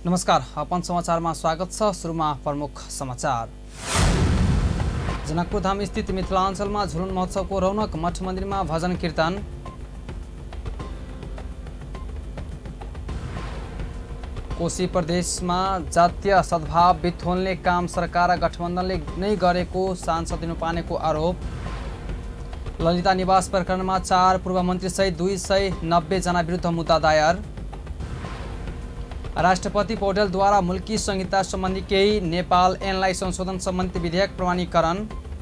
नमस्कार, अपन समाचारमा स्वागत छ। सुरुमा प्रमुख समाचार। जनकपुर धाम स्थित मिथिलाञ्चलमा झुलन महोत्सवको रौनक, मठ मन्दिरमा भजन कीर्तन। कोशी प्रदेशमा जातीय सद्भाव बिथोल्ने काम सरकार र गठबन्धनले नै गरेको सांसद दिनुपानेको आरोप। ललिता निवास प्रकरणमा 4 पूर्व मन्त्री सहित 290 जना विरुद्ध मुद्दा दायर। राष्ट्रपति पौडेलद्वारा मुल्की संहिता सम्बन्धी केही नेपाल ऐनलाई संशोधन सम्बन्धी विधेयक प्रमाणीकरण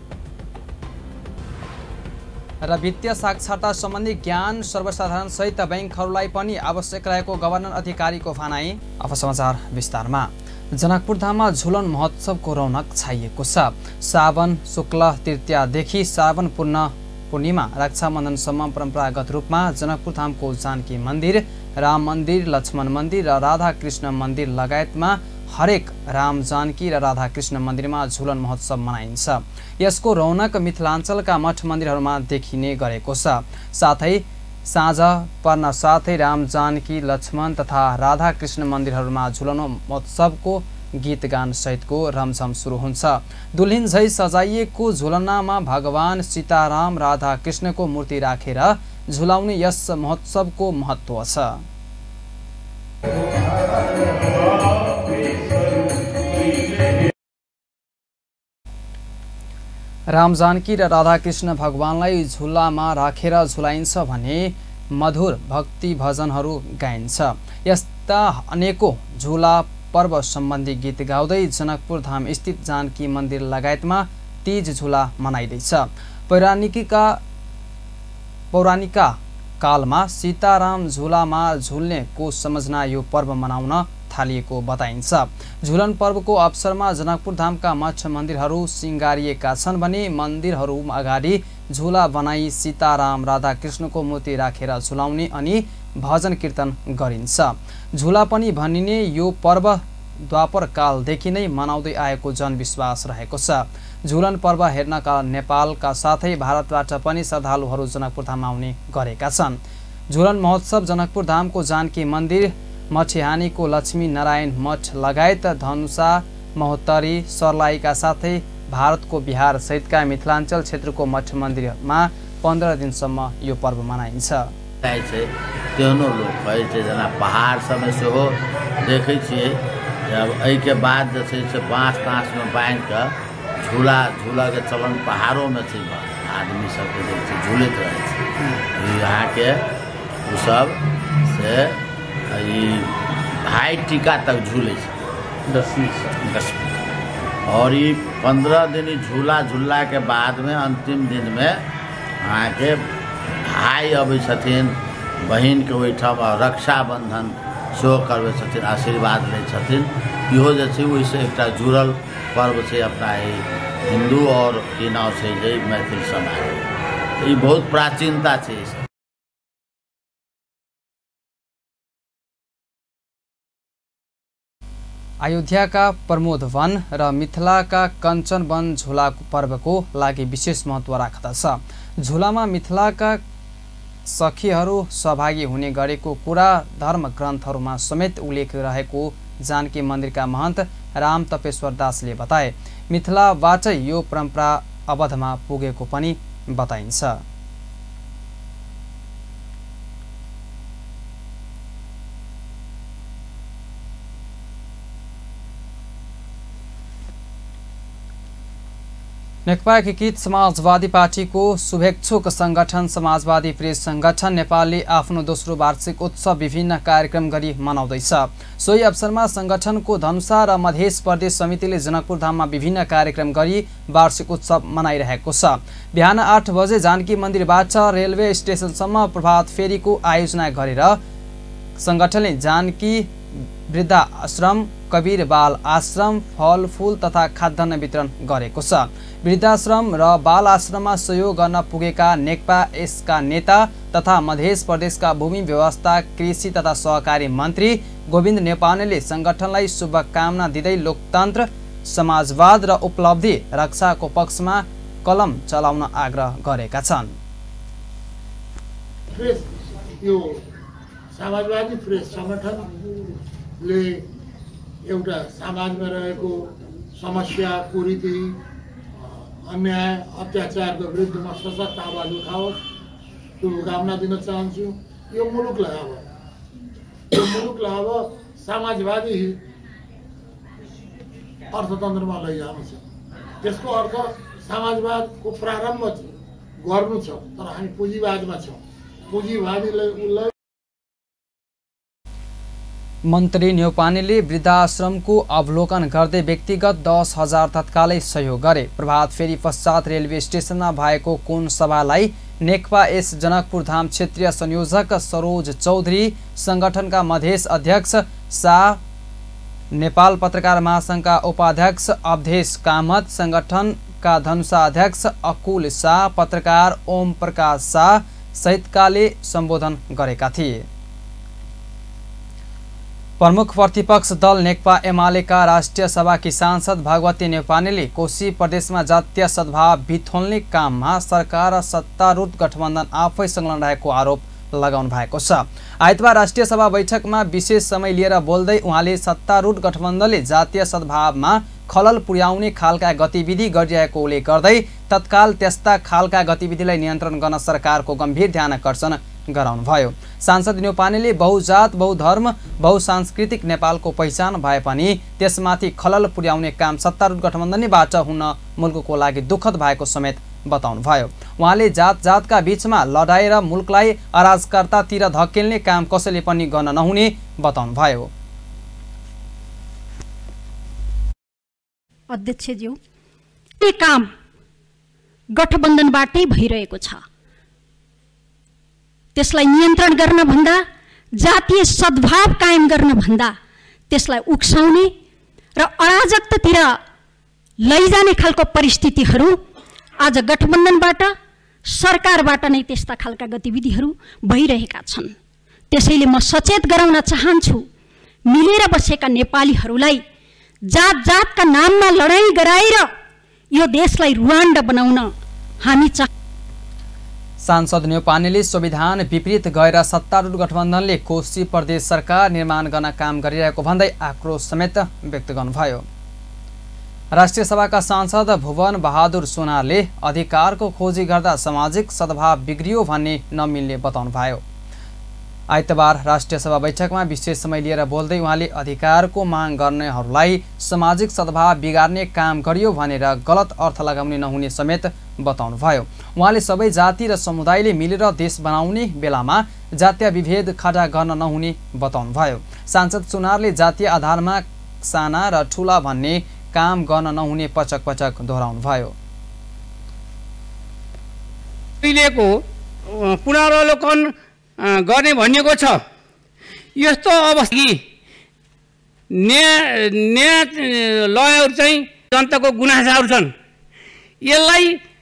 र वित्तीय साक्षरता सम्बन्धी ज्ञान सर्वसाधारण सहित बैंकहरूलाई पनि आवश्यक रहेको गभर्नर अधिकारीको भनाई। अब समाचार विस्तारमा। जनकपुर धाममा झुलन महोत्सवको रौनक छाइएको छ। सावन शुक्ल तृतीयादेखि सावन पूर्णिमा रक्षाबन्धनसम्म परम्परागत रूपमा जनकपुर धामको जानकी मन्दिर, राम मन्दिर, लक्ष्मण मन्दिर र राधा कृष्ण मन्दिर लगायतमा हरेक राम जानकी र राधा कृष्ण मन्दिरमा झुलन महोत्सव मनाइन्छ। यसको रौनक मिथिलाञ्चलका मठ मन्दिरहरूमा देखिने गरेको छ। साथै साँझ पर्न साथै राम जानकी, लक्ष्मण तथा राधा कृष्ण मन्दिरहरूमा झुलन महोत्सवको गीत गान सहितको रमझम सुरु हुन्छ। दुल्हिन झै सजाइएको झुलनामा भगवान सीताराम, राधा कृष्णको मूर्ति राखेर झुलाउने यस महोत्सवको महत्त्व छ। राम जानकी र राधा कृष्ण भगवानलाई झुलामा राखेर झुलाइन्छ भने मधुर भक्ति भजनहरू गाइन्छ। यस्ता अनेकौं झुला पर्व सम्बन्धी गीत गाउँदै जनकपुर धाम स्थित जानकी मन्दिर लगायतमा तीज झुला मनाइँदैछ। पौराणिक कालमा सीताराम झुलामा झुल्ने को सम्झना यो पर्व मनाउन थालिएको बताइन्छ। झुलन पर्वको अवसरमा जनकपुर धामका मठ मन्दिरहरू सिंगारिएका छन् भने मन्दिरहरू अगाडि झुला बनाई सीताराम, राधा कृष्णको मूर्ति राखेर झुलाउने अनि भजन कीर्तन गरिन्छ। झुला पनि भनिने यो पर्व द्वापर कालदेखि नै मनाउँदै आएको जनविश्वास रहेको छ। झुलन पर्व हेर्नका नेपालका साथै भारतबाट पनि श्रद्धालुहरू जनकपुर धाम आउने गरेका छन्। झुलन महोत्सव जनकपुर धामको जानकी मन्दिर, मठिहानीको लक्ष्मी नारायण मठ लगायत धनुषा, महोत्तरी, सर्लाहीका साथै भारतको बिहार सहितका मिथिलाञ्चल क्षेत्रको मठ मन्दिरमा 15 दिनसम्म यो पर्व मनाइन्छ। केहनो लोक है जेना पहाड़ सबमे सेहो देखै छियै। अब एहिके बाद जे छै से बाँस ताँसमे बान्हि कऽ झूलाके चलन पहाड़ोमे छै। आदमी सबके जे छै झूलैत रहै छै। अहाँके ओसब से ई भाई टीका तक झूलै छै, 10 और ई 15 दिन झूला झूललाके बादमे अंतिम दिनमे अहाँके भाई अबै छथिन, बहिनके ओहिठाम रक्षाबन्धन सेहो करबै छथिन, आशीर्वाद लै छथिन। इहो जे छै ओहिसँ एकटा जुड़ल पर्व छै अपना हिन्दू और की नाम छै जे मैथिल समाज। ई बहुत प्राचीनता छै। अयोध्याका प्रमोद वन र मिथिलाका कञ्चन वन झुला पर्वको लागि विशेष महत्त्व राख्दछ। झुलामा मिथिलाका सखीहरू सहभागी हुने गरेको कुरा धर्म ग्रन्थहरूमा समेत उल्लेख रहेको जानकी मन्दिरका महन्त राम तपेश्वर दासले बताए। मिथिलाबाटै यो परम्परा अवधमा पुगेको पनि बताइन्छ। नेकपा एकीकृत समाजवादी पार्टीको शुभेच्छुक संगठन समाजवादी प्रेस संगठन नेपालले आफ्नो दोस्रो वार्षिक उत्सव विभिन्न कार्यक्रम गरी मनाउँदैछ। सोही अवसरमा संगठनको धनुषा र मधेस प्रदेश समितिले जनकपुर धाममा विभिन्न कार्यक्रम गरी वार्षिक उत्सव मनाइरहेको छ। बिहान 8 बजे जानकी मन्दिरबाट रेलवे स्टेसनसम्म प्रभात फेरीको आयोजना गरेर संगठनले जानकी वृद्धाश्रम, कबीर बाल आश्रम, फलफूल तथा खाद्यान्न वितरण गरेको छ। वृद्धाश्रम र बाल आश्रममा सहयोग गर्न पुगेका नेकपा यसका नेता तथा मध्य प्रदेशका भूमि व्यवस्था, कृषि तथा सहकारी मन्त्री गोविन्द नेपालले संगठनलाई शुभकामना दिँदै लोकतन्त्र, समाजवाद र उपलब्धि रक्षाको पक्षमा कलम चलाउन आग्रह गरेका छन्। समाजवादी प्रेस संगठनले एउटा समाजमा रहेको समस्या, कुरीति, अन्याय, अत्याचारको विरुद्धमा सशक्त आवाज उठाओस्, शुभकामना दिन चाहन्छु। यो मुलुकलाई अब समाजवादी अर्थतन्त्रमा लैजानु छ। त्यसको अर्थ समाजवादको प्रारम्भ गर्नु छ, तर हामी पुँजीवादमा छौँ। पुँजीवादीलाई मन्त्री न्यौपानेले वृद्धाश्रमको अवलोकन गर्दै व्यक्तिगत 10,000 तत्कालै सहयोग गरे। प्रभात फेरी पश्चात रेलवे स्टेसनमा भएको कोन सभालाई नेकपा एस जनकपुर धाम क्षेत्रीय संयोजक सरोज चौधरी, संगठनका मधेस अध्यक्ष शाह, नेपाल पत्रकार महासङ्घका उपाध्यक्ष अवधेश कामत, संगठनका धनुषा अध्यक्ष अकुल शाह, पत्रकार ओम प्रकाश शाह सहितकाले सम्बोधन गरेका थिए। प्रमुख प्रतिपक्ष दल नेकपा एमालेका राष्ट्रिय सभाकी सांसद भगवती न्यौपानेले कोशी प्रदेशमा जातीय सद्भाव बिथोल्ने काममा सरकार र सत्तारूढ गठबन्धन आफै संलग्न रहेको आरोप लगाउनु भएको छ। आइतबार राष्ट्रिय सभा बैठकमा विशेष समय लिएर बोल्दै उहाँले सत्तारूढ गठबन्धनले जातीय सद्भावमा खलल पुर्याउने खालका गतिविधि गरिरहेको उल्लेख गर्दै तत्काल त्यस्ता खालका गतिविधिलाई नियन्त्रण गर्न सरकारको गम्भीर ध्यानकर्षण गराउनुभयो। सांसद न्यौपानेले बहुजात, बहुधर्म, बहुसांस्कृतिक नेपालको पहिचान भए पनि त्यसमाथि खलल पुर्याउने काम सत्तारूढ गठबन्धनबाट हुन मुलुकको लागि दुःखद भएको समेत बताउनुभयो। उहाँले जात जातका बीचमा लडाएर मुलुकलाई अराजकतातिर धकेल्ने काम कसैले पनि गर्न नहुने बताउनुभयो। अध्यक्षज्यू, यो काम गठबन्धनबाटै भइरहेको छ। त्यसलाई नियन्त्रण गर्न भन्दा, जातीय सद्भाव कायम गर्न भन्दा त्यसलाई उक्साउने र अराजकतातिर लैजाने खालको परिस्थितिहरू आज गठबन्धनबाट, सरकारबाट नै त्यस्ता खालका गतिविधिहरू भइरहेका छन्। त्यसैले म सचेत गराउन चाहन्छु, मिलेर बसेका नेपालीहरूलाई जात जातका नाममा लडाईँ गराएर यो देशलाई रुवान्डा बनाउन हामी सांसद न्यौपानेले संविधान विपरीत गएर सत्तारूढ गठबन्धनले कोशी प्रदेश सरकार निर्माण गर्न काम गरिरहेको भन्दै आक्रोश समेत व्यक्त गर्नुभयो। राष्ट्रिय सभाका सांसद भुवन बहादुर सोनारले अधिकारको खोजी गर्दा सामाजिक सद्भाव बिग्रियो भन्ने नमिल्ने बताउनुभयो। आइतबार राष्ट्रिय सभा बैठकमा विशेष समय लिएर बोल्दै उहाँले अधिकारको माग गर्नेहरूलाई सामाजिक सद्भाव बिगार्ने काम गरियो भनेर गलत अर्थ लगाउने नहुने समेत बताउनुभयो। उहाँले सबै जाति र समुदायले मिलेर देश बनाउने बेलामा जातीय विभेद खडा गर्न नहुने बताउनुभयो। सांसद सोनारले जातीय आधारमा साना र ठुला भन्ने काम गर्न नहुने पटक पटक दोहोऱ्याउनुभयो। पुनरावलोकन गर्ने भनिएको छ। यस्तो अवस्था न्याय लयहरू चाहिँ जनताको गुनासाहरू छन्। यसलाई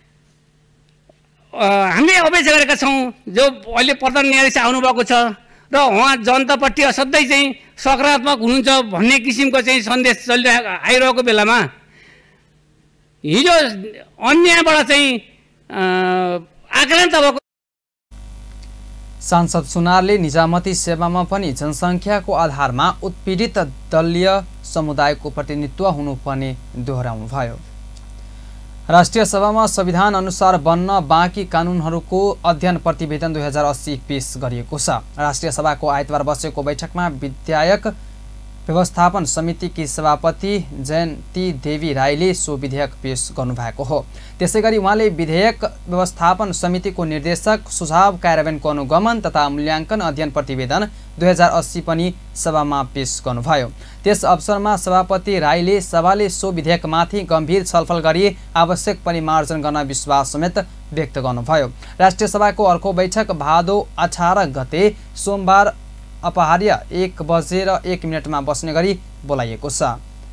हामीले अपेक्षा गरेका छौँ। जो अहिले प्रधान न्यायाधीश आउनुभएको छ र उहाँ जनतापट्टि असाध्यै चाहिँ सकारात्मक हुनुहुन्छ भन्ने किसिमको चाहिँ सन्देश आइरहेको बेलामा हिजो अन्यायबाट चाहिँ आक्रान्त भएको सांसद सुनारले निजामती सेवामा पनि जनसङ्ख्याको आधारमा उत्पीडित दलीय समुदायको प्रतिनिधित्व हुनुपर्ने दोहोऱ्याउनुभयो। राष्ट्रिय सभामा संविधान अनुसार बन्न बाँकी कानुनहरूको अध्ययन प्रतिवेदन 2080 पेश गरिएको छ। राष्ट्रिय सभाको आइतबार बसेको बैठकमा विधायक व्यवस्थापन समितिकी सभापति जयन्ती देवी राईले सो विधेयक पेश गर्नुभएको हो। त्यसैगरी उहाँले विधेयक व्यवस्थापन समितिको निर्देशक सुझाव कार्यान्वयनको अनुगमन तथा मूल्याङ्कन अध्ययन प्रतिवेदन 2080 पनि सभामा पेश गर्नुभयो। त्यस अवसरमा सभापति राईले सभाले सो विधेयकमाथि गम्भीर छलफल गरी आवश्यक परिमार्जन गर्न विश्वास समेत व्यक्त गर्नुभयो। राष्ट्रिय सभाको अर्को बैठक भादो 18 गते सोमबार अपहार्य 1:01 बस्ने गरी बोलाइएको छ।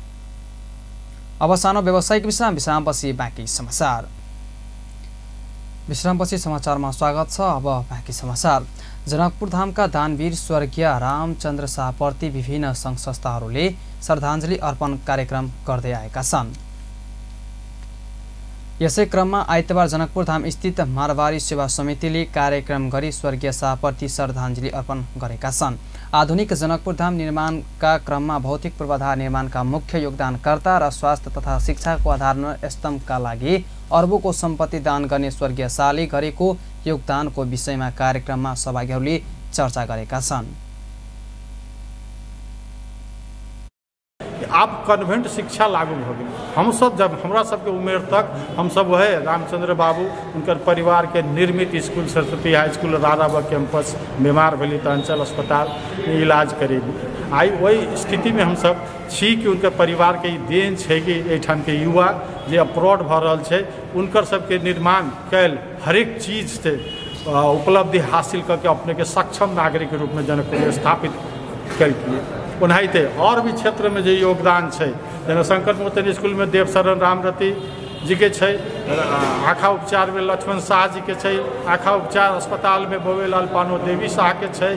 अब सानो व्यावसायिक विश्रामपछि बाँकी समाचार। विश्रामपछि समाचारमा स्वागत छ। अब बाँकी समाचार। जनकपुर धामका दानवीर स्वर्गीय रामचन्द्र शाहप्रति विभिन्न सङ्घ संस्थाहरूले श्रद्धाञ्जली अर्पण कार्यक्रम गर्दै आएका छन्। यसै क्रममा आइतबार जनकपुर धाम स्थित मारवाडी सेवा समितिले कार्यक्रम गरी स्वर्गीय शाहप्रति श्रद्धाञ्जली अर्पण गरेका छन्। आधुनिक जनकपुर धाम निर्माणका क्रममा भौतिक पूर्वाधार निर्माणका मुख्य योगदानकर्ता र स्वास्थ्य तथा शिक्षाको आधार स्तम्भका लागि अर्बौंको सम्पत्ति दान गर्ने स्वर्गीय शाहले गरेको योगदानको विषयमा कार्यक्रममा सहभागीहरूले चर्चा गरेका छन्। आप कन्वेंट शिक्षा लागू हो गई। हम सब जब हमरा सबके उम्र तक हम सब वह रामचंद्र बाबू उनकर परिवार के निर्मित school Saraswati high school Radhabagh campus बीमार भेली तो अंचल अस्पताल में इलाज करेगी। आई वही स्थिति में हम सब छी कि उनके परिवार के देन है कि एठान के युवा जे अप्रोड भ रहल छै उनकर सबके निर्माण कैल हरेक चीज से उपलब्धि हासिल करके अपने के सक्षम नागरिक के रूप में जनकपुर में स्थापित करिए। ओनाहिते और भी क्षेत्र में जो योगदान है जेना शंकर मोचन स्कूल में देवशरण रामरती जी के छै, आँखा उपचार में लक्ष्मण शाह जी के छै, आँखा उपचार अस्पताल में बोवेलाल पानो देवी शाह के छै।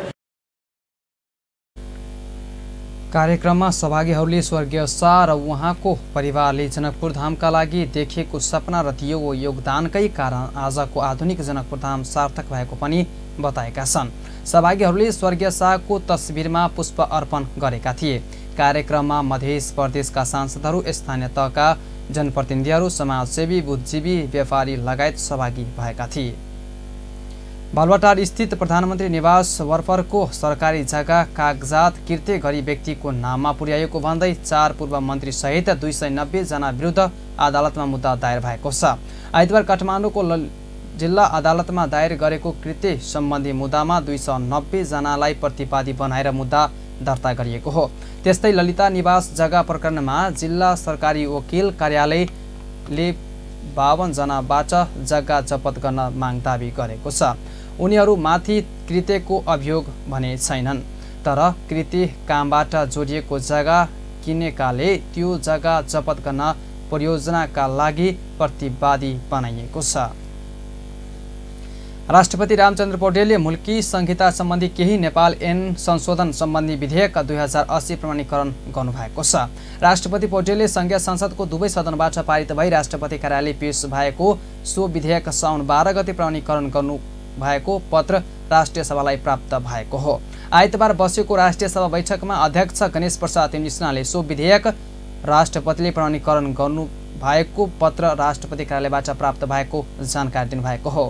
कार्यक्रममा सहभागीहरूले स्वर्गीय शाह र उहाँको परिवारले जनकपुर धामका लागि देखेको सपना र दिएको योगदानकै कारण आजको आधुनिक जनकपुर धाम सार्थक भएको पनि बताएका छन्। सहभागीहरूले स्वर्गीय शाहको तस्बिरमा पुष्प अर्पण गरेका थिए। कार्यक्रममा मध्य प्रदेशका सांसदहरू, स्थानीय तहका जनप्रतिनिधिहरू, समाजसेवी, बुद्धिजीवी, व्यापारी लगायत सहभागी भएका थिए। बालुवाटार स्थित प्रधानमन्त्री निवास वरपरको सरकारी जग्गा कागजात किर्ते गरी व्यक्तिको नाममा पुर्याएको भन्दै 4 पूर्व मन्त्री सहित 290 जना विरुद्ध अदालतमा मुद्दा दायर भएको छ। आइतबार काठमाडौँको जिल्ला अदालतमा दायर गरेको कृत्य सम्बन्धी मुद्दामा 290 जनालाई प्रतिवादी बनाएर मुद्दा दर्ता गरिएको हो। त्यस्तै ललिता निवास जग्गा प्रकरणमा जिल्ला सरकारी वकिल कार्यालयले 52 जनाबाट जग्गा जफत गर्न माग दाबी गरेको छ। उनीहरूमाथि कृत्यको अभियोग भने छैनन्, तर कृत्य कामबाट जोडिएको जग्गा किनेकाले त्यो जग्गा जफत गर्न परियोजनाका लागि प्रतिवादी बनाइएको छ। राष्ट्रपति रामचन्द्र पौडेलले मुल्की संहिता सम्बन्धी केही नेपाल ऐन संशोधन सम्बन्धी विधेयक 2080 प्रमाणीकरण गर्नुभएको छ। राष्ट्रपति पौडेलले संघीय संसदको दुवै सदनबाट पारित भई राष्ट्रपति कार्यालय पेश भएको सो विधेयक साउन 12 गते प्रमाणीकरण गर्नु भएको पत्र राष्ट्रिय सभालाई प्राप्त भएको हो। आइतबार बसेको राष्ट्रिय सभा बैठकमा अध्यक्ष गणेश प्रसाद तिमलिसनाले सो विधेयक राष्ट्रपतिले प्रमाणीकरण गर्नु भएको पत्र राष्ट्रपति कार्यालयबाट प्राप्त भएको जानकारी दिनुभएको हो।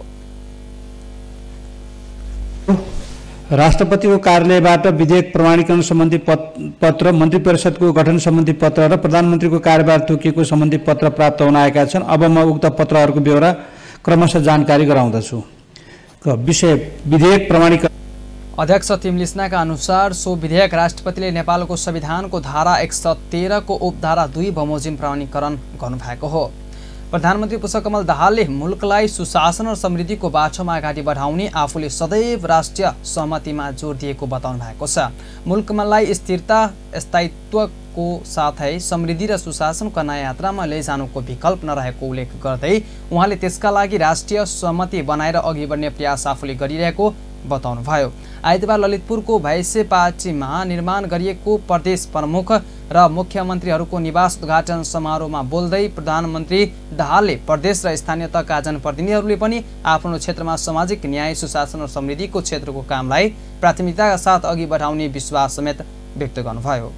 राष्ट्रपतिको कार्यालयबाट विधेयक प्रमाणीकरण सम्बन्धी पत्र, मन्त्री परिषदको गठन सम्बन्धी पत्र र प्रधानमन्त्रीको कार्यभार तोकिएको सम्बन्धी पत्र प्राप्त हुन आएका छन्। अब म उक्त पत्रहरूको ब्यौरा क्रमशः जानकारी गराउँदछु। विषय विधेयक प्रमाणीकरण। अध्यक्ष तिमलिसनाका अनुसार सो विधेयक राष्ट्रपतिले नेपालको संविधानको धारा 113 को उपधारा 2 बमोजिम प्रमाणीकरण गर्नुभएको हो। प्रधानमन्त्री पुष्पकमल दाहालले मुलुकलाई सुशासन र समृद्धिको बाटोमा अगाडि बढाउने आफूले सदैव राष्ट्रिय सहमतिमा जोड दिएको बताउनु भएको छ। मुलुकलाई स्थिरता, स्थायित्वको साथै समृद्धि र सुशासनको नयाँ यात्रामा लैजानुको विकल्प नरहेको उल्लेख गर्दै उहाँले त्यसका लागि राष्ट्रिय सहमति बनाएर अघि बढ्ने प्रयास आफूले गरिरहेको बताउनुभयो। आइतबार ललितपुरको भैसेपाटीमा निर्माण गरिएको प्रदेश प्रमुख र मुख्यमन्त्रीहरूको निवास उद्घाटन समारोहमा बोल्दै प्रधानमन्त्री दाहालले प्रदेश र स्थानीय तहका जनप्रतिनिधिहरूले पनि आफ्नो क्षेत्रमा सामाजिक न्याय, सुशासन र समृद्धिको क्षेत्रको कामलाई प्राथमिकताका साथ अघि बढाउने विश्वास समेत व्यक्त गर्नुभयो।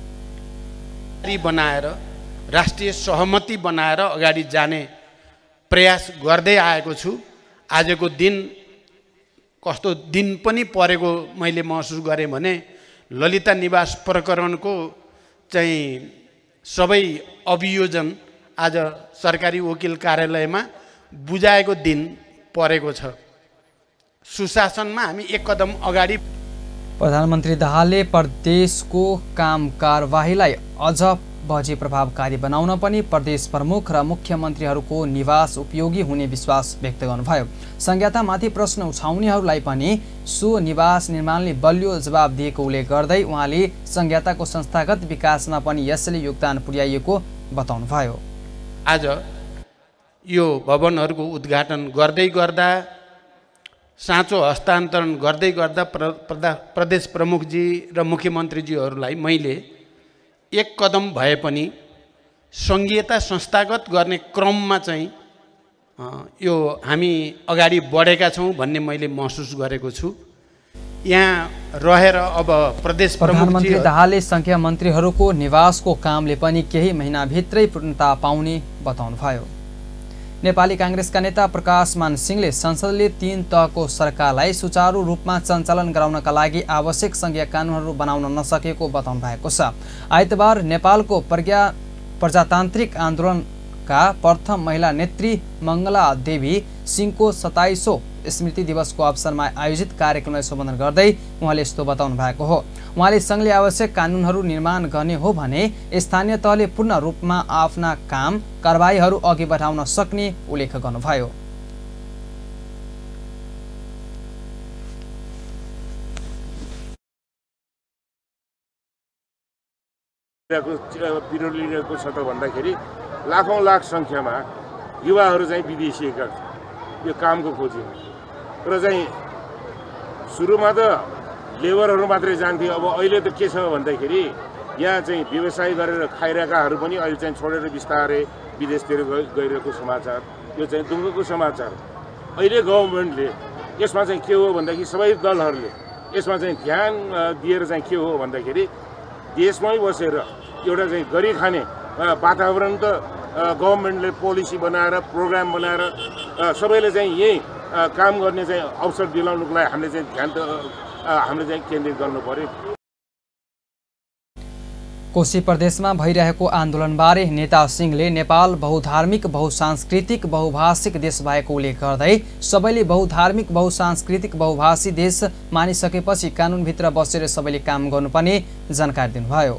बनाएर राष्ट्रिय सहमति बनाएर अगाडि जाने प्रयास गर्दै आएको छु। आजको दिन कस्तो दिन पनि परेको मैले महसुस गरेँ भने ललिता निवास प्रकरणको चाहिँ सबै अभियोजन आज सरकारी वकिल कार्यालयमा बुझाएको दिन परेको छ। सुशासनमा हामी एक कदम अगाडि। प्रधानमन्त्री दाहालले प्रदेशको काम कारबाहीलाई अझ बढी प्रभावकारी बनाउन पनि प्रदेश प्रमुख र मुख्यमन्त्रीहरूको निवास उपयोगी हुने विश्वास व्यक्त गर्नुभयो। संहितामाथि प्रश्न उठाउनेहरूलाई पनि सो निवास निर्माणले बलियो जवाब दिएको उल्लेख गर्दै उहाँले संहिताको संस्थागत विकासमा पनि यसले योगदान पुर्याइएको बताउनुभयो। आज यो भवनहरूको उद्घाटन गर्दै गर्दा, साँचो हस्तान्तरण गर्दै गर्दा प्रदेश प्रमुखजी र मुख्यमन्त्रीजीहरूलाई मैले एक कदम भए पनि संघीयता संस्थागत गर्ने क्रममा चाहिँ यो हामी अगाडि बढेका छौँ भन्ने मैले महसुस गरेको छु। यहाँ रहेर अब प्रदेश प्रधानमन्त्री प्रमुख दाहालले सङ्घीय मन्त्रीहरूको निवासको कामले पनि केही महिनाभित्रै पूर्णता पाउने बताउनुभयो। नेपाली काङ्ग्रेसका नेता प्रकाशमान सिंहले संसदले 3 तहको सरकारलाई सुचारू रूपमा सञ्चालन गराउनका लागि आवश्यक सङ्घीय कानुनहरू बनाउन नसकेको बताउनु भएको छ। आइतबार नेपालको प्रजातान्त्रिक आन्दोलनका प्रथम महिला नेत्री मङ्गला देवी सिंहको 27औं स्मृति दिवसको अवसरमा आयोजित कार्यक्रमलाई सम्बोधन गर्दै उहाँले यस्तो बताउनु भएको हो। उहाँले सङ्घले आवश्यक कानुनहरू निर्माण गर्ने हो भने स्थानीय तहले पूर्ण रूपमा आफ्ना काम कारबाहीहरू अघि बढाउन सक्ने उल्लेख गर्नुभयो। विरोध लिएको छ त भन्दाखेरि लाखौं लाख सङ्ख्यामा युवाहरू चाहिँ विदेशिएका यो कामको खोजीमा र चाहिँ सुरुमा त लेबरहरू मात्रै जान्थे। अब अहिले त के छ भन्दाखेरि यहाँ चाहिँ व्यवसाय गरेर खाइरहेकाहरू पनि अहिले चाहिँ छोडेर बिस्तारै विदेशतिर गइरहेको समाचार, यो चाहिँ दुःखको समाचार। अहिले गभर्मेन्टले यसमा चाहिँ के हो भन्दाखेरि सबै दलहरूले यसमा चाहिँ ध्यान दिएर चाहिँ के हो भन्दाखेरि देशमै बसेर एउटा चाहिँ गरी खाने वातावरण त गभर्मेन्टले पोलिसी बनाएर प्रोग्राम बनाएर सबैले चाहिँ यही काम गर्ने चाहिँ अवसर दिलाउनुको लागि हामीले चाहिँ केन्द्रित गर्नु पर्यो। कोशी प्रदेशमा भइरहेको आन्दोलनबारे नेता सिंहले नेपाल बहुधार्मिक बहुसांस्कृतिक बहुभाषिक देश भएको उल्लेख गर्दै सबैले बहुधार्मिक बहुसांस्कृतिक बहुभाषी देश मानिसकेपछि कानुनभित्र बसेर सबैले काम गर्नुपर्ने जानकारी दिनुभयो।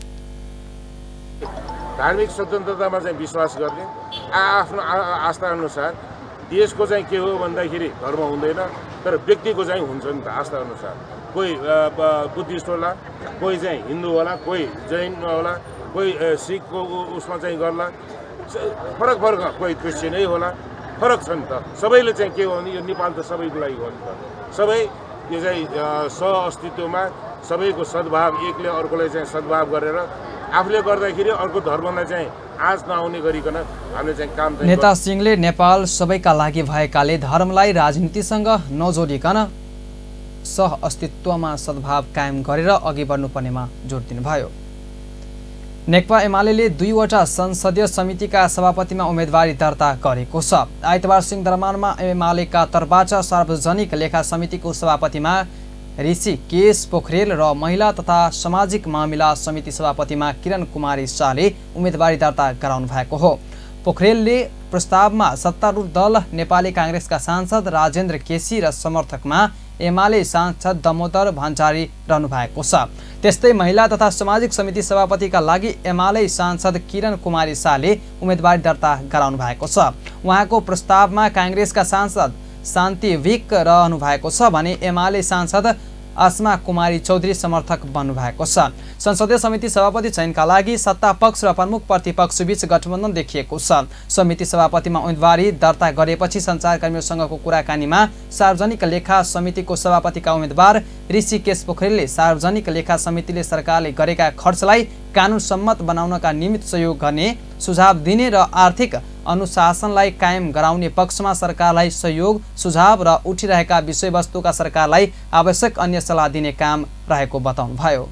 धार्मिक स्वतन्त्रतामा चाहिँ विश्वास गर्ने आफ्नो आस्था अनुसार देशको चाहिँ के हो भन्दाखेरि धर्म हुँदैन, तर व्यक्तिको चाहिँ हुन्छ नि त आस्था अनुसार। कोही बुद्धिस्ट होला, कोही चाहिँ हिन्दू होला, कोही जैन होला, कोही सिखको उसमा चाहिँ गर्ला, फरक कोही क्रिस्चियनै होला, फरक छ नि त। सबैले चाहिँ के हो भने यो नेपाल त सबैको लागि हो नि त। सबै यो चाहिँ सहअस्तित्वमा सबैको सद्भाव, एकले अर्कोलाई चाहिँ सद्भाव गरेर आफूले गर्दाखेरि अर्को धर्मलाई चाहिँ आँच नआउने गरिकन हामीले चाहिँ काम। नेता सिंहले नेपाल सबैका लागि भएकाले धर्मलाई राजनीतिसँग नजोडिकन सहअस्तित्वमा सद्भाव कायम गरेर अघि बढ्नुपर्नेमा जोड दिनुभयो। नेकपा एमाले 2वटा संसदीय समितिका सभापतिमा उम्मेदवारी दर्ता गरेको छ। आइतबार सिंहदरबारमा एमालेका तर्फबाट सार्वजनिक लेखा समितिको सभापतिमा ऋषिकेश पोखरेल र महिला तथा सामाजिक मामिला समिति सभापतिमा किरण कुमारी शाहले उम्मेदवारी दर्ता गराउनु भएको हो। पोखरेलले प्रस्तावमा सत्तारूढ दल नेपाली काङ्ग्रेसका सांसद राजेन्द्र केसी र समर्थकमा एमाले सांसद दामोदर भण्डारी रहनु भएको छ। त्यस्तै महिला तथा सामाजिक समिति सभापतिका लागि एमाले सांसद किरण कुमारी शाहले उम्मेदवारी दर्ता गराउनु भएको छ। उहाँको प्रस्तावमा काङ्ग्रेसका सांसद शान्ति विक रहनु भएको छ भने एमाले सांसद आसमा कुमारी चौधरी समर्थक बन्नु भएको छ। संसदीय समिति सभापति चयनका लागि सत्ता पक्ष र प्रमुख प्रतिपक्ष बीच गठबन्धन देखिएको छ। समिति सभापतिमा उम्मेदवारी दर्ता गरेपछि सञ्चारकर्मीहरूसँगको कुराकानीमा सार्वजनिक लेखा समितिको सभापतिका उम्मेदवार ऋषिकेश पोखरेलले सार्वजनिक लेखा समितिले सरकारले गरेका खर्चलाई कानुन सम्मत बनाउनका निमित्त सहयोग गर्ने सुझाव दिने र आर्थिक अनुशासनलाई कायम गराउने पक्षमा सरकारलाई सहयोग सुझाव र उठिरहेका विषयवस्तुका सरकारलाई आवश्यक अन्य सल्लाह दिने काम रहेको बताउनुभयो।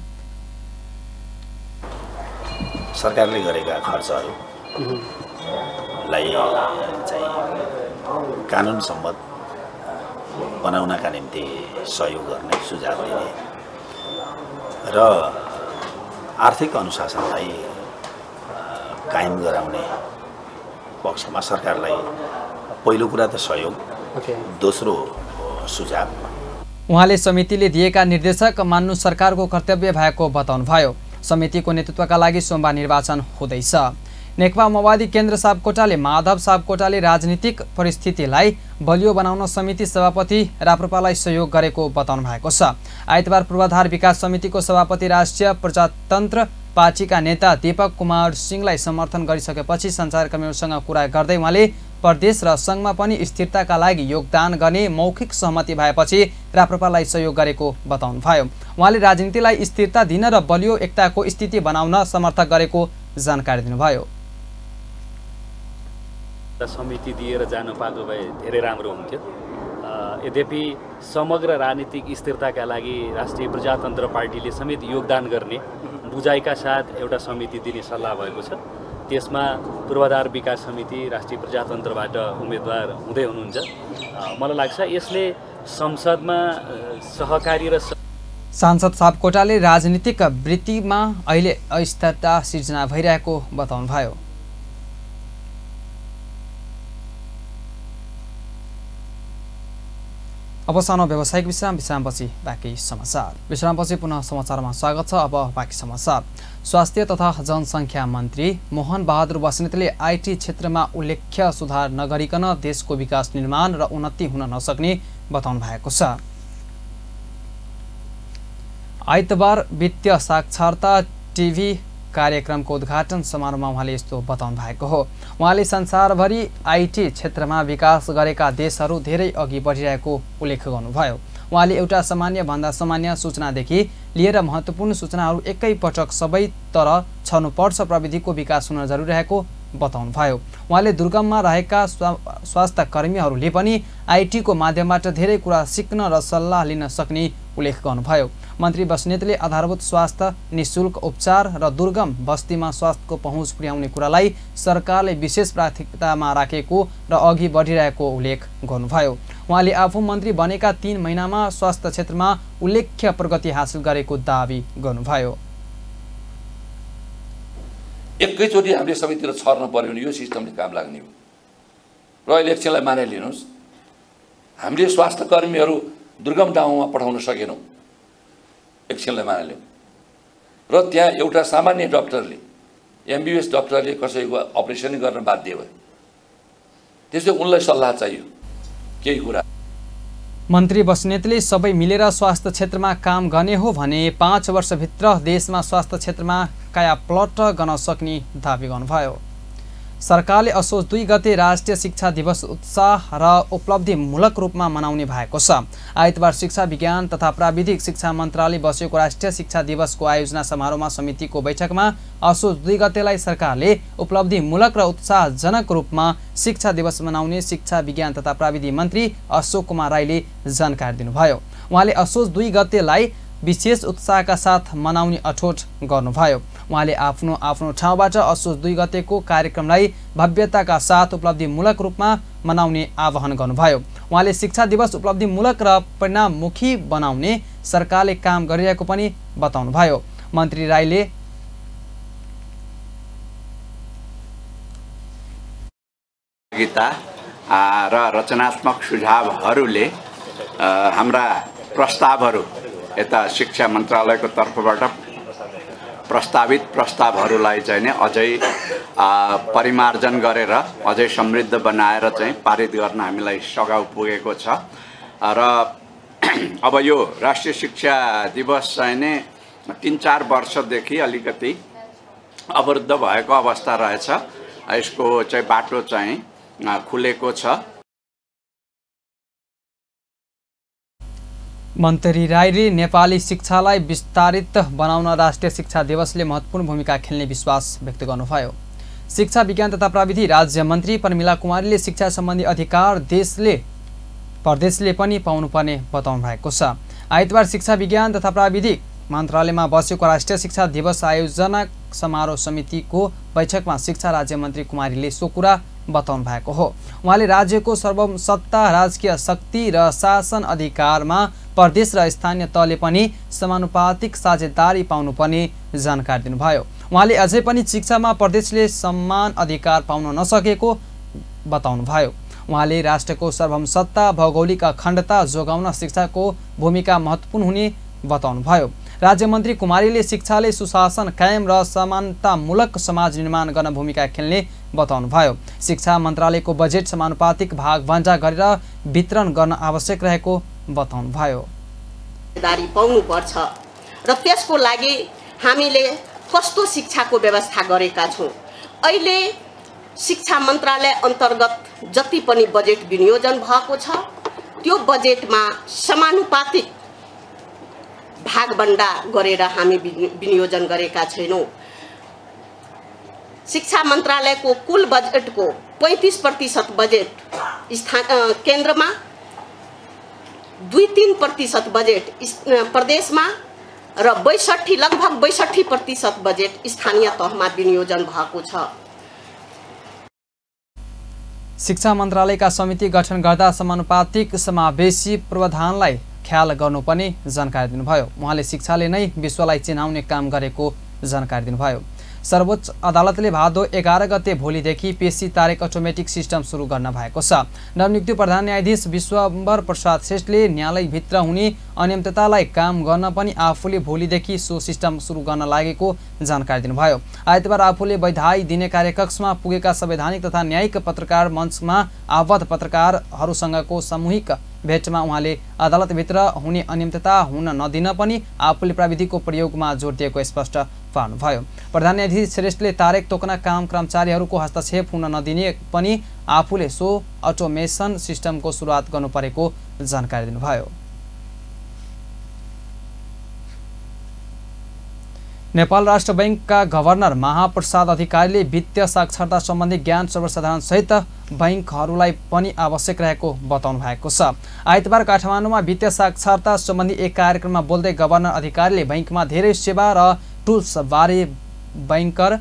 सरकारले गरेका खर्चहरूलाई चाहिँ कानुन सम्मत बनाउनका निम्ति सहयोग गर्ने सुझाव दिने र आर्थिक अनुशासनलाई कायम गराउने पक्षमा सरकारलाई पहिलो कुरा त सहयोग, दोस्रो सुझाव। उहाँले समितिले दिएका निर्देशक मान्नु सरकारको कर्तव्य भएको बताउनुभयो। समितिको नेतृत्वका लागि सोमबार निर्वाचन हुँदैछ। नेकपा माओवादी केन्द्र सापकोटाले माधव सापकोटाले राजनीतिक परिस्थितिलाई बलियो बनाउन समिति सभापति राप्रपालाई सहयोग गरेको बताउनु भएको छ। आइतबार पूर्वाधार विकास समितिको सभापति राष्ट्रिय प्रजातन्त्र पार्टीका नेता दीपक कुमार सिंहलाई समर्थन गरिसकेपछि सञ्चारकर्मीहरूसँग कुरा गर्दै उहाँले प्रदेश र सङ्घमा पनि स्थिरताका लागि योगदान गर्ने मौखिक सहमति भएपछि राप्रपालाई सहयोग गरेको बताउनुभयो। उहाँले राजनीतिलाई स्थिरता दिन र बलियो एकताको स्थिति बनाउन समर्थन गरेको जानकारी दिनुभयो। समिति दिएर जान पाएको भए धेरै राम्रो हुन्थ्यो। यद्यपि समग्र राजनीतिक स्थिरताका लागि राष्ट्रिय प्रजातन्त्र पार्टीले समेत योगदान गर्ने बुझाइका साथ एउटा समिति दिने सल्लाह भएको छ। त्यसमा पूर्वाधार विकास समिति राष्ट्रिय प्रजातन्त्रबाट उम्मेदवार हुँदै हुनुहुन्छ। मलाई लाग्छ यसले संसदमा सहकारी र सांसद सापकोटाले राजनीतिक वृत्तिमा अहिले अस्थिरता सिर्जना भइरहेको बताउनुभयो। अब सानो व्यावसायिक विश्रामपछि बाँकी समाचार। विश्रामपछि पुनः समाचारमा स्वागत छ। अब बाँकी समाचार। स्वास्थ्य तथा जनसङ्ख्या मन्त्री मोहन बहादुर बस्नेतले आईटी क्षेत्रमा उल्लेख्य सुधार नगरिकन देशको विकास निर्माण र उन्नति हुन नसक्ने बताउनु भएको छ। आइतबार वित्तीय साक्षरता टिभी कार्यक्रमको उद्घाटन समारोहमा उहाँले यस्तो बताउनु भएको हो। उहाँले संसारभरि आईटी क्षेत्रमा विकास गरेका देशहरू धेरै अघि बढिरहेको उल्लेख गर्नुभयो। उहाँले एउटा सामान्यभन्दा सामान्य सूचनादेखि लिएर महत्त्वपूर्ण सूचनाहरू एकैपटक सबैतर छर्नुपर्छ प्रविधिको विकास हुन जरुरी रहेको बताउनुभयो। उहाँले दुर्गममा रहेका स्वास्थ्य कर्मीहरूले पनि आईटीको माध्यमबाट धेरै कुरा सिक्न र सल्लाह लिन सक्ने उल्लेख गर्नुभयो। मन्त्री बस्नेतले आधारभूत स्वास्थ्य, निःशुल्क उपचार र दुर्गम बस्तीमा स्वास्थ्यको पहुँच पुर्याउने कुरालाई सरकारले विशेष प्राथमिकतामा राखेको र अघि बढिरहेको उल्लेख गर्नुभयो। उहाँले आफू मन्त्री बनेका 3 महिनामा स्वास्थ्य क्षेत्रमा उल्लेख्य प्रगति हासिल गरेको दावी गर्नुभयो। एकैचोटि हामीले सबैतिर छर्न पर्यो भने यो सिस्टमले काम लाग्ने हो। र इलेक्सनलाई माने लिनुहोस्, हामीले स्वास्थ्य कर्मीहरू दुर्गम ठाउँमा पठाउन सकेनौँ, एकछिनलाई मानिलिउँ, र त्यहाँ एउटा सामान्य डक्टरले, एमबीबीएस डक्टरले कसैको अपरेसन गर्न बाध्य भयो। त्यसले उनलाई सल्लाह चाहियो केही कुरा। मन्त्री बस्नेतले सबै मिलेर स्वास्थ्य क्षेत्रमा काम गर्ने हो भने 5 वर्षभित्र देशमा स्वास्थ्य क्षेत्रमा कायापलट गर्न सक्ने दावी गर्नुभयो। सरकारले असोज 2 गते राष्ट्रिय शिक्षा दिवस उत्साह र उपलब्धिमूलक रूपमा मनाउने भएको छ। आइतबार शिक्षा विज्ञान तथा प्राविधिक शिक्षा मन्त्रालय बसेको राष्ट्रिय शिक्षा दिवसको आयोजना समारोहमा समितिको बैठकमा असोज 2 गतेलाई सरकारले उपलब्धिमूलक र उत्साहजनक रूपमा शिक्षा दिवस मनाउने शिक्षा विज्ञान तथा प्राविधि मन्त्री अशोक कुमार राईले जानकारी दिनुभयो। उहाँले असोज 2 गतेलाई विशेष उत्साहका साथ मनाउने अठोट गर्नुभयो। उहाँले आफ्नो ठाउँबाट असोज 2 गतेको कार्यक्रमलाई भव्यताका साथ उपलब्धिमूलक रूपमा मनाउने आह्वान गर्नुभयो। उहाँले शिक्षा दिवस उपलब्धिमूलक र परिणाममुखी बनाउने सरकारले काम गरिरहेको पनि बताउनुभयो। मन्त्री राईले र रचनात्मक सुझावहरूले हाम्रा प्रस्तावहरू यता शिक्षा मन्त्रालयको तर्फबाट प्रस्तावित प्रस्तावहरूलाई चाहिँ अझै परिमार्जन गरेर अझै समृद्ध बनाएर चाहिँ पारित गर्न हामीलाई सघाउ पुगेको छ। र अब यो राष्ट्रिय शिक्षा दिवस चाहिँ नै 3-4 वर्षदेखि अलिकति अवरुद्ध भएको अवस्था रहेछ। यसको चाहिँ बाटो चाहिँ खुलेको छ। मन्त्री राईले नेपाली शिक्षालाई विस्तारित बनाउन राष्ट्रिय शिक्षा दिवसले महत्त्वपूर्ण भूमिका खेल्ने विश्वास व्यक्त गर्नुभयो। शिक्षा विज्ञान तथा प्राविधि राज्य मन्त्री प्रमिला कुमारीले शिक्षा सम्बन्धी अधिकार प्रदेशले पनि पाउनुपर्ने बताउनु भएको छ। आइतबार शिक्षा विज्ञान तथा प्राविधिक मन्त्रालयमा बसेको राष्ट्रिय शिक्षा दिवस आयोजना समारोह समितिको बैठकमा शिक्षा राज्य मन्त्री कुमारीले सो कुरा बताउनु भएको हो। उहाँले राज्यको सर्वसत्ता राजकीय शक्ति र शासन अधिकारमा प्रदेश र स्थानीय तहले पनि समानुपातिक साझेदारी पाउनुपर्ने जानकारी दिनुभयो। उहाँले अझै पनि शिक्षामा प्रदेशले समान अधिकार पाउन नसकेको बताउनुभयो। उहाँले राष्ट्रको सार्वभौमसत्ता भौगोलिक अखण्डता जोगाउन शिक्षाको भूमिका महत्त्वपूर्ण हुने बताउनुभयो। राज्य मन्त्री कुमारीले शिक्षाले सुशासन कायम र समानतामूलक समाज निर्माण गर्न भूमिका खेल्ने बताउनुभयो। शिक्षा मन्त्रालयको बजेट समानुपातिक भागभन्डा गरेर वितरण गर्न आवश्यक रहेको बताउनुभयो। जिम्मेदारी पाउनुपर्छ र त्यसको लागि हामीले कस्तो शिक्षाको व्यवस्था गरेका छौँ। अहिले शिक्षा मन्त्रालय अन्तर्गत जति पनि बजेट विनियोजन भएको छ त्यो बजेटमा समानुपातिक भागभन्डा गरेर हामी विनियोजन गरेका छैनौँ। शिक्षा मन्त्रालयको कुल बजेटको 35% बजेट केन्द्रमा 2-3% बजेट प्रदेशमा र लगभग 62% बजेट स्थानीय तहमा विनियोजन भएको छ। शिक्षा मन्त्रालयका समिति गठन गर्दा समानुपातिक समावेशी प्रावधानलाई ख्याल गर्नुपर्ने जानकारी दिनुभयो। उहाँले शिक्षाले नै विश्वलाई चिनाउने काम गरेको जानकारी दिनुभयो। सर्वोच्च अदालतले भादो 11 गते भोलिदेखि पेशी तारिक अटोमेटिक सिस्टम सुरु गर्न भएको छ। नवनियुक्त प्रधान न्यायाधीश विश्वम्बर प्रसाद श्रेष्ठले न्यायालयभित्र हुने अनियमिततालाई काम गर्न पनि आफूले भोलिदेखि सो सिस्टम सुरु गर्न लागेको जानकारी दिनुभयो। आइतबार आफूले बधाई दिने कार्यकक्षमा पुगेका संवैधानिक तथा न्यायिक पत्रकार मञ्चमा आबद्ध पत्रकारहरूसँगको सामूहिक भेटमा उहाँले अदालतभित्र हुने अनियमितता हुन नदिन पनि आफूले प्रविधिको प्रयोगमा जोड दिएको स्पष्ट पार्नुभयो। प्रधान न्यायाधीश श्रेष्ठले तारिक तोक्न काम कर्मचारीहरूको हस्तक्षेप हुन नदिने पनि आफूले सो अटोमेसन सिस्टमको सुरुवात गर्नु परेको जानकारी दिनुभयो। नेपाल राष्ट्र बैंकका गभर्नर महाप्रसाद अधिकारीले वित्तीय साक्षरता सम्बन्धी ज्ञान सर्वसाधारण सहित बैंकहरूलाई पनि आवश्यक रहेको बताउनु भएको छ। आइतबार काठमाडौँमा वित्तीय साक्षरता सम्बन्धी एक कार्यक्रममा बोल्दै गभर्नर अधिकारीले बैंकमा धेरै सेवा र टुल्स बारे बैंकर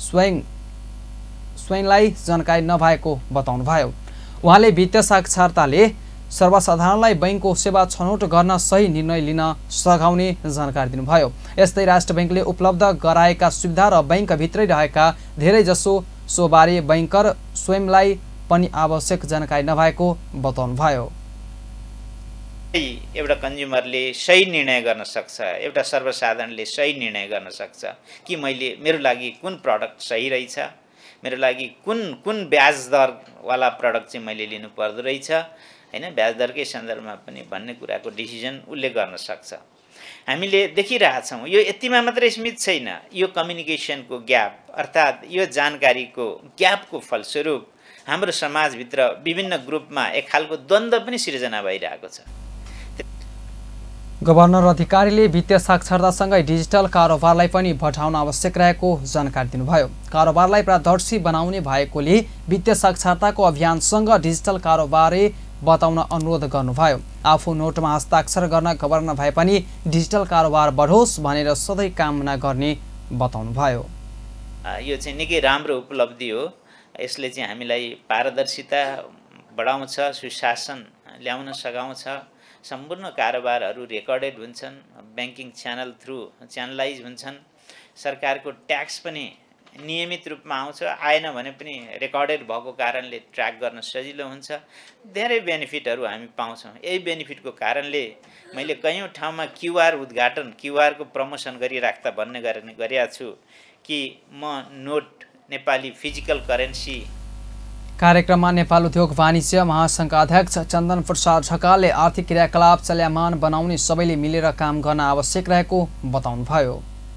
स्वयंलाई जानकारी नभएको बताउनुभयो। उहाँले वित्तीय साक्षरताले सर्वसाधारणलाई बैंकको सेवा छनौट गर्न सही निर्णय लिन सघाउने जानकारी दिनुभयो। यस्तै राष्ट्र बैंकले उपलब्ध गराएका सुविधा र बैंकभित्रै रहेका धेरैजसो सोबारे बैंकर स्वयंलाई पनि आवश्यक जानकारी नभएको बताउनुभयो। एउटा कन्ज्युमरले सही निर्णय गर्न सक्छ, एउटा सर्वसाधारणले सही निर्णय गर्न सक्छ कि मेरो लागि कुन प्रडक्ट सही रहेछ, मेरो लागि कुन ब्याज दरवाला प्रडक्ट चाहिँ मैले लिनु पर्दो रहेछ हैन, ब्याज दरकै सन्दर्भमा पनि भन्ने कुराको डिसिजन उसले गर्न सक्छ। हामीले देखिरहेछौँ यो यतिमा मात्रै सीमित छैन, यो कम्युनिकेसनको ग्याप अर्थात् यो जानकारीको ग्यापको फलस्वरूप हाम्रो समाजभित्र विभिन्न ग्रुपमा एक खालको द्वन्द्व पनि सिर्जना भइरहेको छ। गभर्नर अधिकारीले वित्तीय साक्षरतासँगै डिजिटल कारोबारलाई पनि बढाउन आवश्यक रहेको जानकारी दिनुभयो। कारोबारलाई पारदर्शी बनाउने भएकोले वित्तीय साक्षरताको अभियानसँग डिजिटल कारोबारे बताउन अनुरोध गर्नुभयो। आफू नोटमा हस्ताक्षर गर्न गभर्नर भए पनि डिजिटल कारोबार बढोस् भनेर सधैँ कामना गर्ने बताउनुभयो। यो चाहिँ निकै राम्रो उपलब्धि हो। यसले चाहिँ हामीलाई पारदर्शिता बढाउँछ, सुशासन ल्याउन सघाउँछ। सम्पूर्ण कारोबारहरू रेकर्डेड हुन्छन्, ब्याङ्किङ च्यानल थ्रु च्यानलाइज हुन्छन्, सरकारको ट्याक्स पनि नियमित रूपमा आउँछ, आएन भने पनि रेकर्डेड भएको कारणले ट्र्याक गर्न सजिलो हुन्छ। धेरै बेनिफिटहरू हामी पाउँछौँ। यही बेनिफिटको कारणले मैले कयौँ ठाउँमा क्युआर उद्घाटन, क्युआरको प्रमोसन गरिराख्दा भन्ने गरेका छु कि म नोट नेपाली फिजिकल करेन्सी। कार्यक्रममा नेपाल उद्योग वाणिज्य महासङ्घका अध्यक्ष चन्दन प्रसाद ढकालले आर्थिक क्रियाकलाप चल्यामान बनाउने सबैले मिलेर काम गर्न आवश्यक रहेको बताउनुभयो।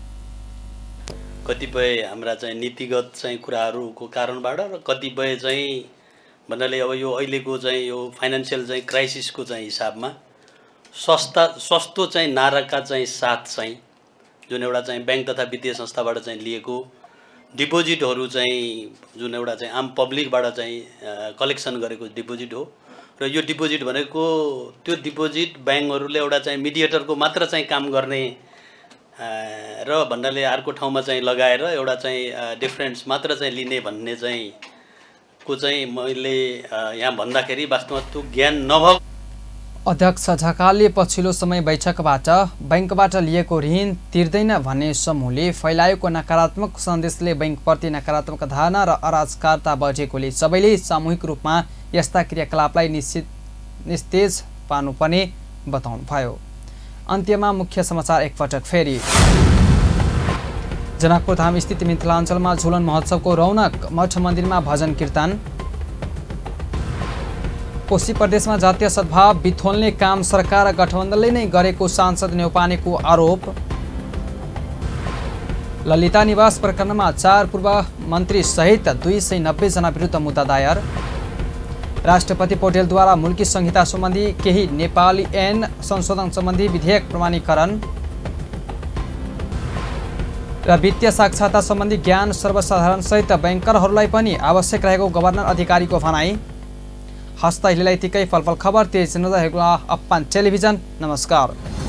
कतिपय हाम्रा चाहिँ नीतिगत चाहिँ कुराहरूको कारणबाट र कतिपय चाहिँ भन्नाले अब यो अहिलेको चाहिँ यो फाइनेन्सियल चाहिँ क्राइसिसको चाहिँ हिसाबमा सस्तो चाहिँ नाराका चाहिँ साथ चाहिँ जुन एउटा चाहिँ ब्याङ्क तथा वित्तीय संस्थाबाट चाहिँ लिएको डिपोजिटहरू चाहिँ जुन एउटा चाहिँ आम पब्लिकबाट चाहिँ कलेक्सन गरेको डिपोजिट हो र यो डिपोजिट भनेको त्यो डिपोजिट ब्याङ्कहरूले एउटा चाहिँ मिडिएटरको मात्र चाहिँ काम गर्ने र भन्नाले अर्को ठाउँमा चाहिँ लगाएर एउटा चाहिँ डिफरेन्स मात्र चाहिँ लिने भन्ने चाहिँ को चाहिँ मैले यहाँ भन्दाखेरि वास्तवमा त्यो ज्ञान नभएको। अध्यक्ष ढकालले पछिल्लो समय बैठकबाट बैंकबाट लिएको ऋण तिर्दैन भन्ने समूहले फैलाएको नकारात्मक सन्देशले बैंकप्रति नकारात्मक धारणा र अराजकता बढेकोले सबैले सामूहिक रूपमा यस्ता क्रियाकलापलाई निस्तेज पार्नुपर्ने बताउनुभयो। अन्त्यमा मुख्य समाचार एकपटक फेरि। जनकपुर धाम स्थित मिथिलाञ्चलमा झुलन महोत्सवको रौनक, मठ मन्दिरमा भजन कीर्तन। कोशी प्रदेशमा जातीय सद्भाव बिथोल्ने काम सरकार र गठबन्धनले नै गरेको सांसद न्यौपानेको आरोप। ललिता निवास प्रकरणमा 4 पूर्व मन्त्री सहित 290 जना विरुद्ध मुद्दा दायर। राष्ट्रपति पौडेलद्वारा मुल्की संहिता सम्बन्धी केही नेपाली ऐन संशोधन सम्बन्धी विधेयक प्रमाणीकरण र वित्तीय साक्षरता सम्बन्धी ज्ञान सर्वसाधारण सहित बैंकरहरूलाई पनि आवश्यक रहेको गभर्नर अधिकारीको भनाई। हस्ता हिलेलाई तिकै फलफल खबर तेज नजर हेर्नु अप्पान टेलिभिजन। नमस्कार।